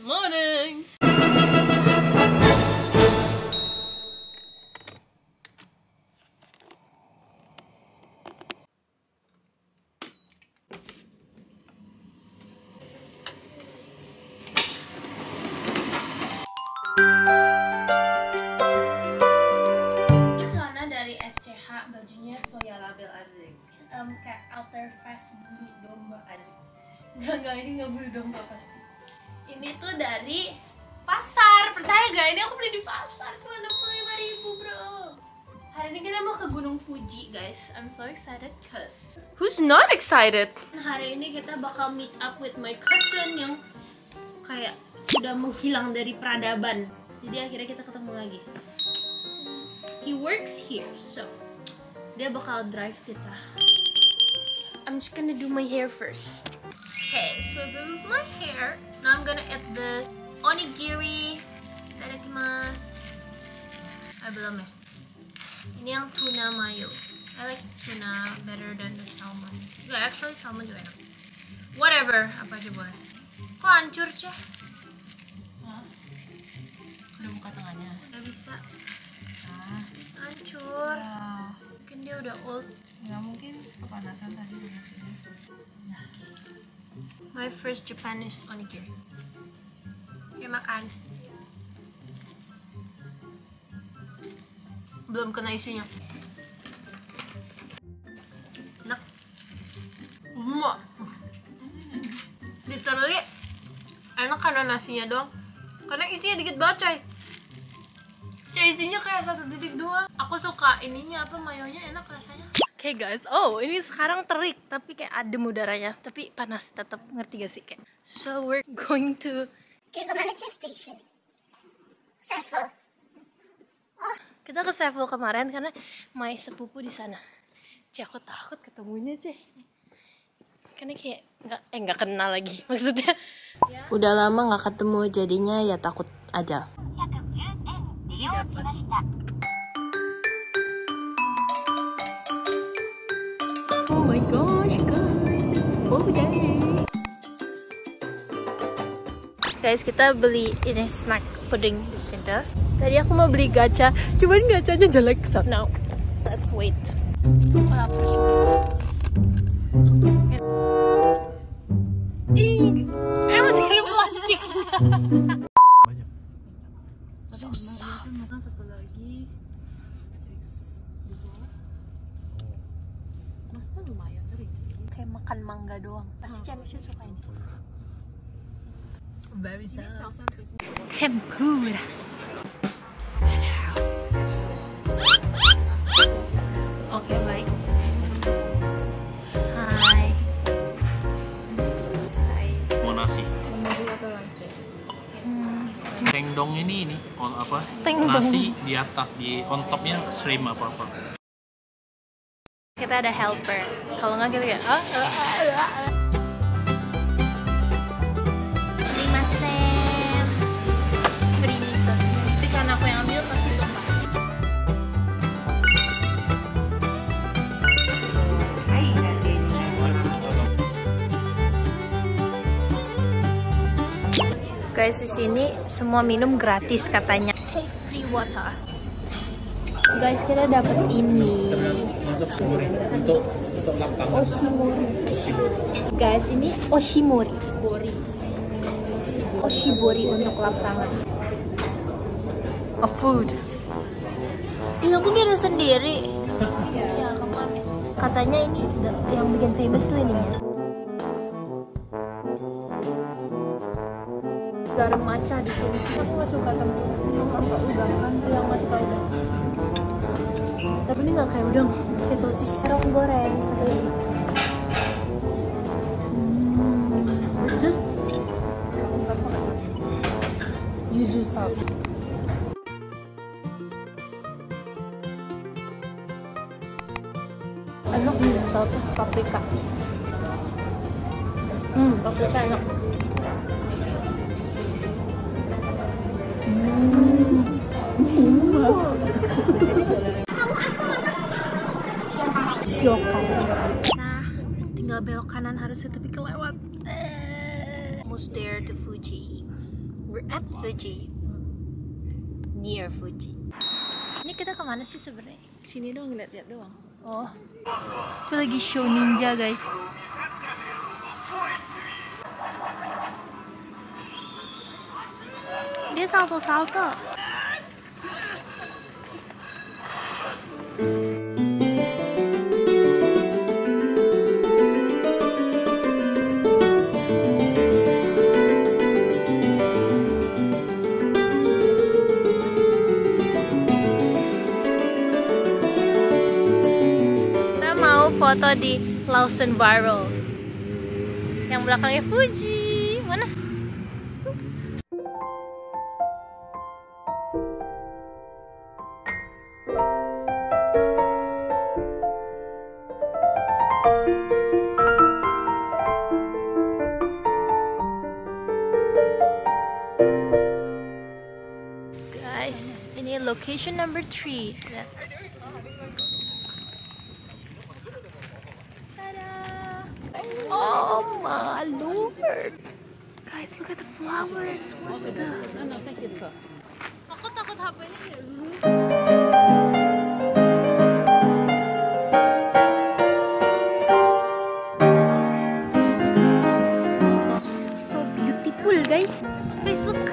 morning. Dari SCH, bajunya Soya Label Azik. Kayak outer face bulu domba Azik. Enggak, ini nggak bulu domba pasti. Ini tuh dari pasar, percaya gak? Ini aku beli di pasar, cuma 65.000 bro. Hari ini kita mau ke Gunung Fuji guys. I'm so excited cause who's not excited? Hari ini kita bakal meet up with my cousin yang kayak sudah menghilang dari peradaban. Jadi akhirnya kita ketemu lagi. He works here, so dia bakal drive kita. I'm just gonna do my hair first. Okay, so this is my hair. Now I'm gonna eat this onigiri. Itadakimasu. Belum ya. Ini yang tuna mayo. I like tuna better than the salmon. Yeah, actually salmon juga enak. Whatever, apa aja boleh. Kok hancur, Ceh? Udah buka tengahnya. Gak bisa. Hancur Ya. Mungkin dia udah old. Nggak mungkin kepanasan tadi udah sini. Nah. My first Japanese onigiri. Oke, makan. Belum kena isinya. Enak. Literally enak karena nasinya doang. Karena isinya dikit banget coy. Isinya kayak 1 titik doang. Aku suka ininya apa, mayonya enak rasanya. Oke guys, oh ini sekarang terik tapi kayak adem udaranya, tapi panas tetap, ngerti gak sih kayak. So we're going to Kemana station? Sevel. kita ke Sevel kemarin karena my sepupu di sana. Aku takut ketemunya karena kayak nggak kenal lagi maksudnya. Udah lama nggak ketemu jadinya ya takut aja. Oh my god, guys, it's full day. Guys, kita beli ini snack pudding di sini. Tadi aku mau beli gacha, cuman gachanya jelek, so now let's wait. Masih ada plastik. So soft. Satu lagi. Masnya lumayan sering sih. Kayak makan mangga doang. Pasti Chandra suka ini. Very soft. Tempura. Oke, baik. Hai. Mau nasi. Tengdong ini apa? Tengdong. Nasi di atas, di on topnya shrimp apa. Kita ada helper. Kalau nggak kita kayak Sumimasen. Beri miso. Tapi karena aku yang ambil pasti lupa. Guys, di sini semua minum gratis katanya. Take free water. Guys, kita dapat ini. Oshimori. Guys, ini oshimori. Oshibori untuk lap tangan. A food. Aku bikin sendiri. Iya, kemarin. Katanya ini yang bikin famous tuh ininya. Garam matcha di sini. Aku nggak suka tempura. Aku nggak udang kan, yang nggak suka udang. Tapi ini nggak kayak udang, kayak sosis. Serong goreng satu ini. Terus yuzu salt. Enak nih salt paprika. Paprika enak. Nah, tinggal belok kanan harusnya tapi kelewat. Almost there to Fuji. We're at Fuji. Near Fuji. Ini kita kemana sih sebenarnya? Sini dong, lihat-lihat doang. Oh, itu lagi show ninja guys. Dia salto-salto. Foto di Lawson Viral yang belakangnya Fuji. Mana? Guys, ini location number 3. Oh my lord! Guys, look at the flowers. What the? Aku takut HP-nya so beautiful, guys. Guys, look.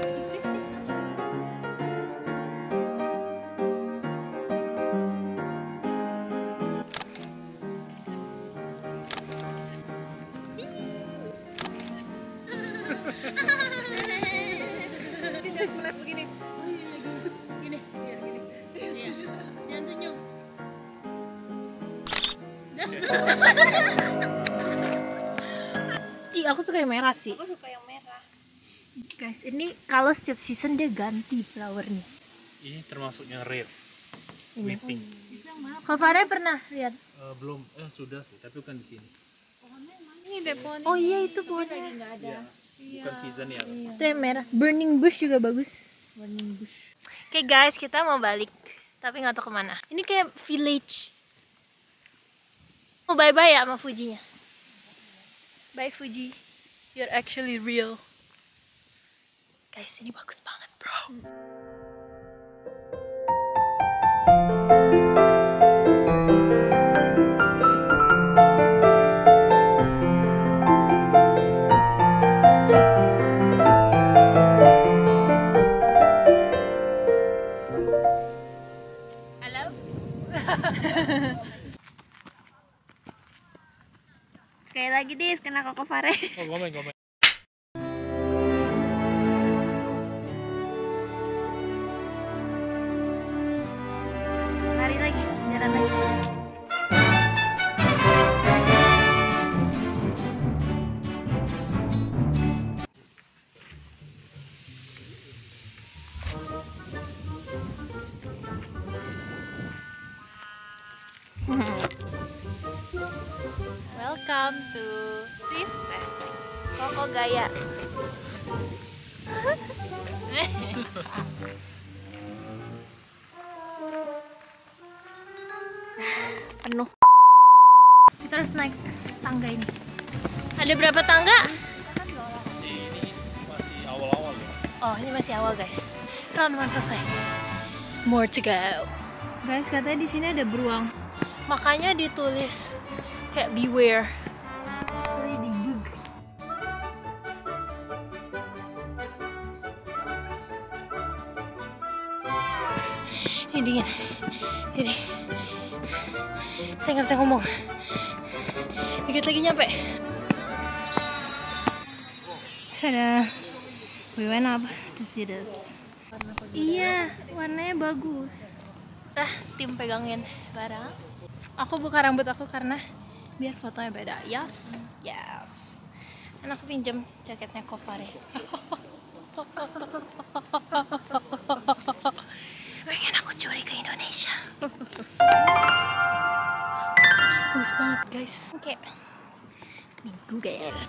Ih, aku suka yang merah sih. Aku suka yang merah. Guys, ini kalau setiap season dia ganti flowernya. Ini termasuk yang rare. Ini. Weeping. Kalau Farah pernah lihat? Belum, sudah sih, tapi bukan di sini. Ini deh pohonnya. Oh iya, itu pohonnya. Nggak ada. Bukan season ya. Itu yang merah. Burning bush juga bagus. Burning bush. Oke guys, kita mau balik, tapi nggak tahu kemana. Ini kayak village. Mau bye-bye ya sama Fujinya. Bye Fuji, you're actually real. Guys, ini bagus banget bro. Halo? Sekali lagi Dis, kena Koko Fare. Oh, gomen. Lari lagi, jalan lagi. Welcome to Swiss Testing. Koko Gaya. Penuh. Kita harus naik tangga ini. Ada berapa tangga? Ini masih awal-awal ya. Oh, ini masih awal guys. Round 1 selesai. More to go. Guys, katanya di sini ada beruang. Makanya ditulis kayak beware. Ladybug. Ini dingin. Sini. Saya nggak bisa ngomong. Dikit lagi nyampe. Tada. We went up to see this. Iya, warnanya bagus. Tim pegangin barang. Aku buka rambut aku karena biar fotonya beda. Yes. Dan aku pinjam jaketnya Kofare. Pengen aku curi ke Indonesia. Bagus banget guys. Oke. Di Google.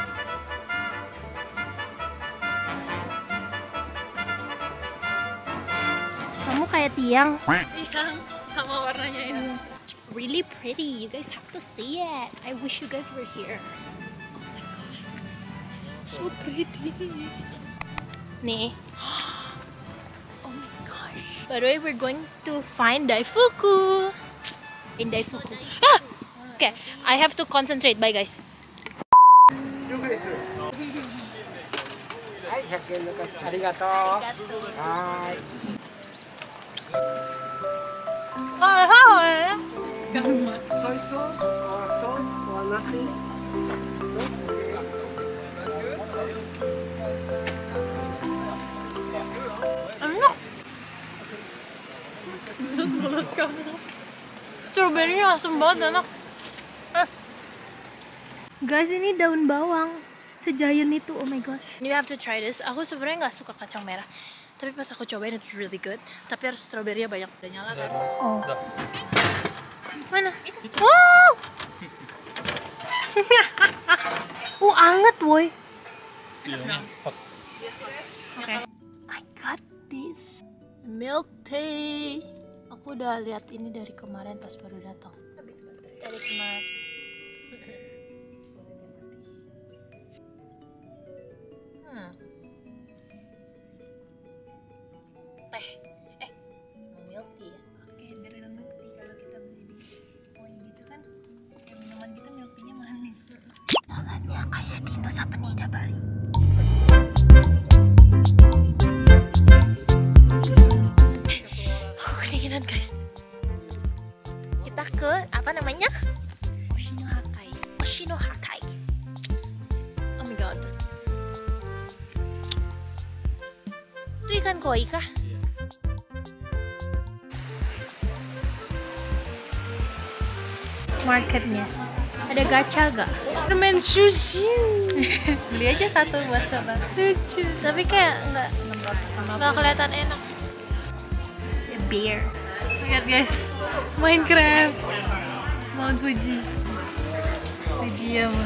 Kamu kayak tiang. Yang sama warnanya ya. Really pretty. You guys have to see it. I wish you guys were here. Oh my gosh. So pretty. Nih. Oh my gosh. By the way, we're going to find Daifuku. In Daifuku. Ah! Okay, I have to concentrate. Bye guys. Enak. Terus mulut kamu. Strawberry-nya asem banget, enak. Guys, ini daun bawang segiant itu, oh my gosh. You have to try this. Aku sebenarnya nggak suka kacang merah, tapi pas aku cobain itu really good. Tapi harus strawberry-nya banyak. Udah nyala kan? Oh. Mana? Wow. Anget boy. Oke. I got this milk tea. Aku udah lihat ini dari kemarin pas baru datang. Dari kemas. Teh. Milk tea ya? Kayak dari milk tea kalau kita beli di koi gitu kan, kayak minuman gitu milk tea-nya manis. Tangannya kayak Dino Sapenida Bali. Aku kedinginan guys. Kita ke apa namanya? Oshinohakai. Oshinohakai. Oh my god. Itu ikan koi kah? Marketnya ada gacha gak? Permen sushi. Beli aja satu buat coba. Lucu. Tapi kayak nggak kelihatan enak. Ya, beer. Lihat guys, Minecraft, Mount Fuji, Fujiyama.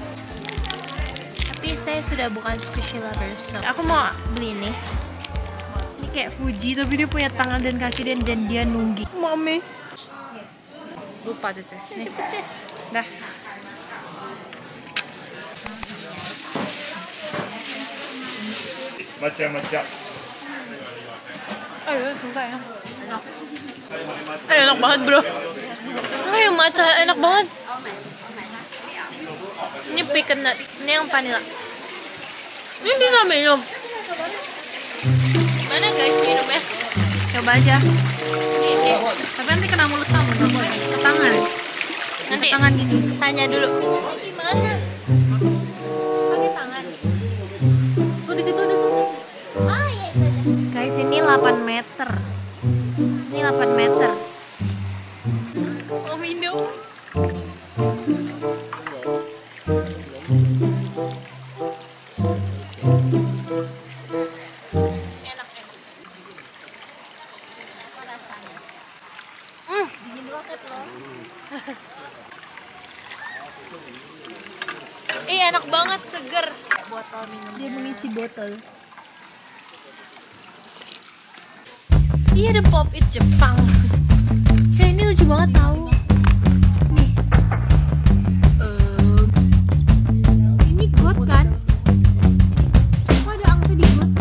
Tapi saya sudah bukan squishy lover, so aku mau beli ini. Ini kayak Fuji, tapi dia punya tangan dan kaki dan dia nunggi. Mami. Lupa Cece. Nih. Cepet sih. Dah. Macam-macam. Ayo, suka ya. Enak banget bro. Ayo matcha enak banget. Ini pecan nut, ini yang vanilla. Ini bisa minum. Mana guys minumnya? Coba aja. Ini. Tapi nanti kena mulut kamu, nggak boleh. Ke tangan. Nanti Ke tangan gini. tanya dulu. Gimana? Pakai tangan. Tuh di situ ada tuh. Ah iya itu aja. Guys ini 8 meter. Ini 8 meter. Oh minum. Enak. Dingin banget loh. Enak banget, seger. Botol minum. Dia mengisi botol. Iya ada pop it Jepang. Cah ini lucu banget tau. Nih. Ini got kan? Kok ada angsa di got?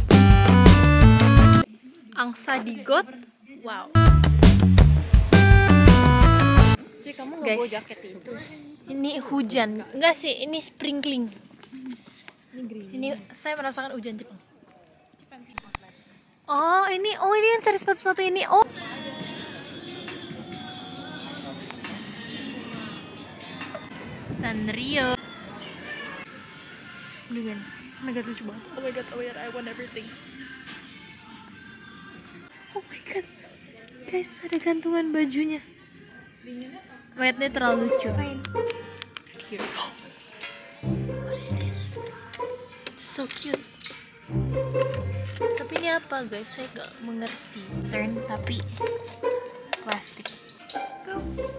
Angsa di got? Wow. Cek, kamu nggak Guys. bawa jaket itu? Ini hujan. Enggak sih, ini sprinkling. Ini saya merasakan hujan Jepang. Oh ini yang cari sepatu-sepatu ini. Oh Sanrio. Dengan Oh my god, lucu banget. Oh my god, I want everything. oh my god guys, ada gantungan bajunya. Lihatnya terlalu lucu. What is this? It's so cute. Tapi ini apa guys? Saya gak mengerti. Turn tapi plastik. Go.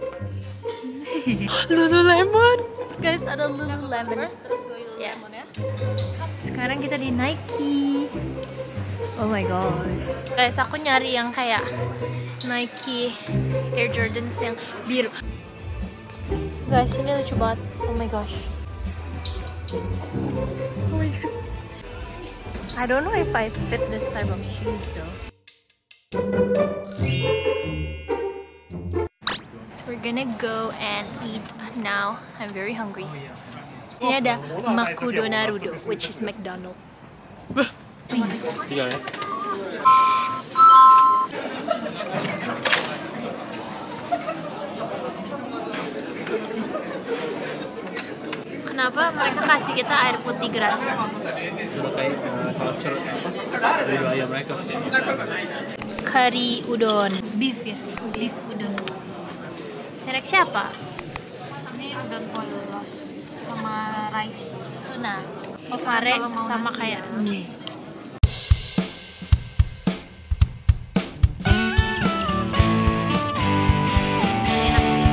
Lululemon. Guys ada Lululemon. Ya. Sekarang kita di Nike. Oh my gosh. Guys aku nyari yang kayak Nike Air Jordans yang biru. Guys ini lucu banget. Oh my gosh. Oh my god. I don't know if I fit this type of shoes though. We're gonna go and eat now. I'm very hungry. Sini ada Makudonarudo, which is McDonald. 3 ya. Kenapa mereka kasih kita air putih gratis? Sudah kayak culture budaya mereka sih. Curry udon, beef ya, beef udon. Cerek siapa? Ini udon polos sama rice tuna. Ovare sama kayak mie. Enak sih.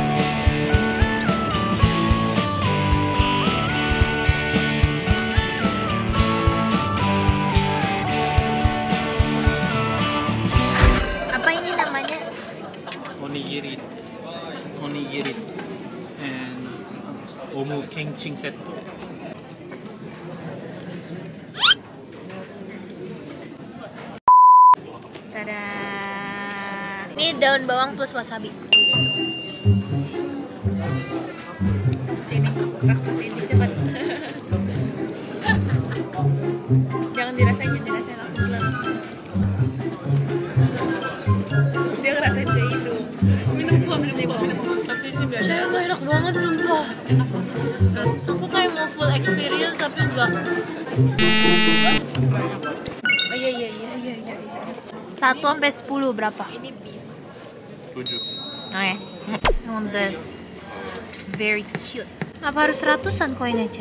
Apa ini namanya? Onigiri. Onigiri. And omu kenching set. Tada. Ini daun bawang plus wasabi. Sini, kaktus ini cepat. Jangan dirasain langsung pulang. Dia ngerasain kayak itu. Minum buah. Tapi ini biasa. Saya nggak enak banget sumpah. Aku kayak mau full experience tapi enggak. Oh iya. 1 sampai 10 berapa? Ini beef. 7. Oke. I want this. It's very cute. Apa harus ratusan koin aja?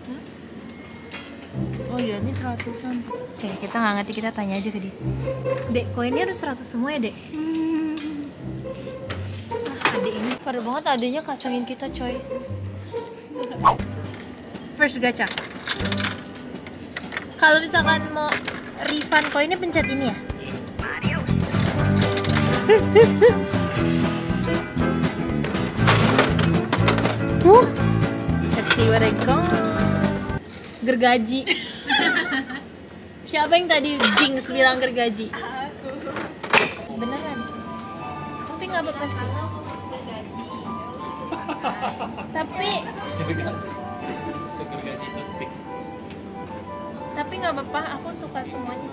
Oh iya, ini 100-an. Cek, kita nggak ngerti, kita tanya aja ke dia. Dek, koinnya harus 100 semua ya, Dek? Adek ini parah banget, adeknya kacangin kita, coy. First gacha. Kalau misalkan mau refund koinnya pencet ini ya? Let's see what I got. Gergaji. Siapa yang tadi jinx bilang gergaji? Aku. Beneran. Tapi nggak apa-apa sih. Tapi Itu gergaji toothpick. tapi nggak apa-apa. Aku suka semuanya.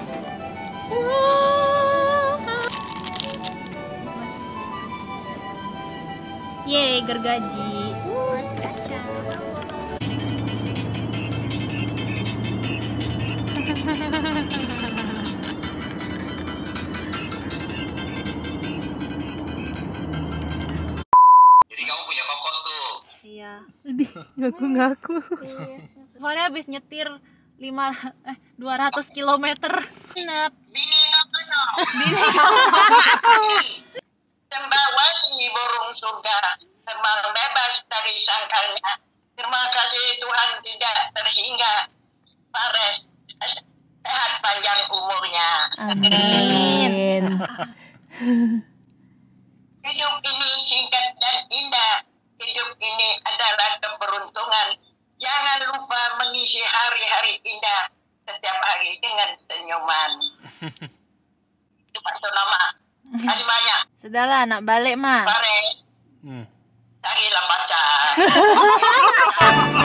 Yeay, gergaji. First gacha. Jadi kamu punya kokon tuh. Iya. Ngaku-ngaku. Kemarin habis nyetir 200 km. Nap. Bini kokono. Membawa si burung surga terbang bebas dari sangkalnya. Terima kasih Tuhan tidak terhingga. Pares sehat panjang umurnya. Amin. Hidup ini singkat dan indah. Hidup ini adalah keberuntungan. Jangan lupa mengisi hari-hari indah setiap hari dengan senyuman. Itu Pak Nama. Kasih banyak. Sudahlah, nak balik, Ma. Pares. Carilah pacar.